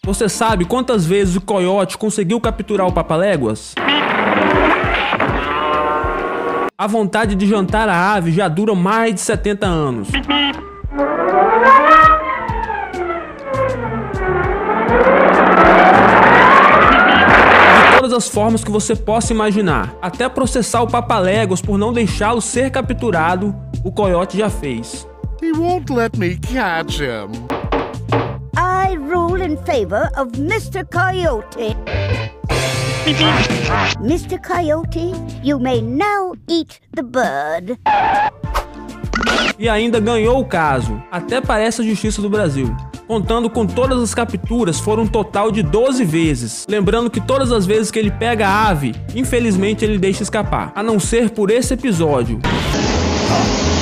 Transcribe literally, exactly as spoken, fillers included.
Você sabe quantas vezes o coiote conseguiu capturar o Papaléguas? A vontade de jantar a ave já dura mais de setenta anos. Todas as formas que você possa imaginar. Até processar o Papaléguas por não deixá-lo ser capturado, o coiote já fez. He won't let me catch him. I rule in favor of mister Coyote. mister Coyote, you may now eat the bird. E ainda ganhou o caso. Até parece a Justiça do Brasil. Contando com todas as capturas, foram um total de doze vezes. Lembrando que todas as vezes que ele pega a ave, infelizmente ele deixa escapar. A não ser por esse episódio.